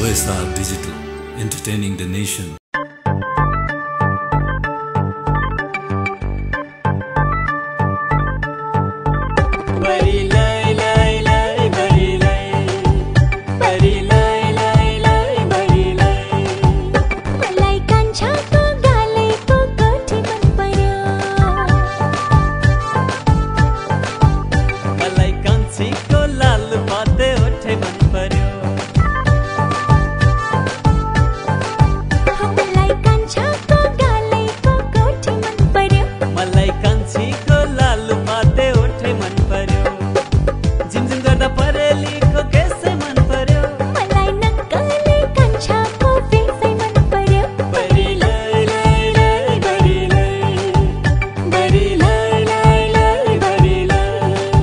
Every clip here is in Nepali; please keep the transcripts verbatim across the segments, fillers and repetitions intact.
O S R Digital, entertaining the nation. Bari Lai Lai Lai, Bari Lai, Bari Lai Lai Lai, Bari Lai. Malai kancha ko gale ko koti man paryo. Malai kanchi ko lal baate othe man paryo. Malai kancha ko gale ko koti man paryo. Malai kanchi ko lal baate othe man paryo. Jim jim garda pareli ko kaise man paryo. Malai nakale kancha ko fesai man paryo. Bari Lai Lai Lai, Bari Lai, Bari Lai Lai Lai, Bari Lai.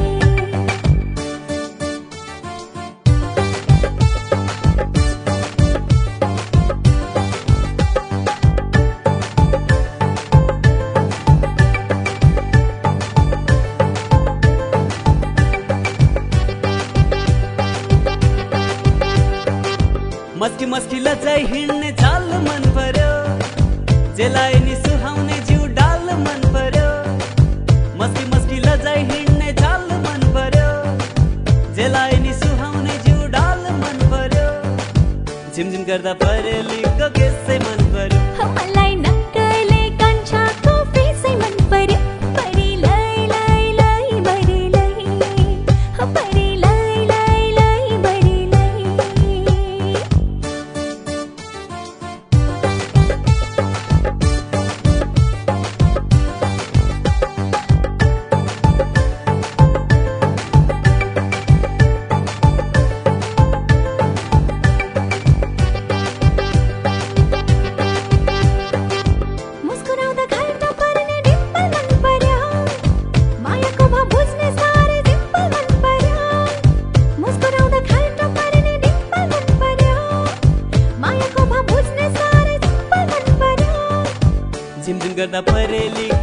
मस्की मस्की लजाई हिँड्ने चाल मन पर्यो, जेलाई नि सुहाउने जिउ डाल मन पर्यो. मस्की मस्की लजाई हिँड्ने चाल मन पर्यो, जेलाई नि सुहाउने जिउ डाल मन पर्यो. झिमझिम गर्दा परेलीको केसै मन पर्यो. Malai nakale kancha ko fesai man paryo. Bari Lai Lai Lai, Bari Lai, Bari Lai Lai Lai, Bari Lai. मुस्कुराउँदा घाटा पर्ने डिम्पल मन पर्यो. मायाको भाव बुझ्ने साह्रै डिम्पल मन पर्यो. मुस्कुराउँदा घाटा पर्ने डिम्पल मन पर्यो. मायाको भाव बुझ्ने साह्रै डिम्पल मन पर्यो. झिमझिम गर्दा परेलीको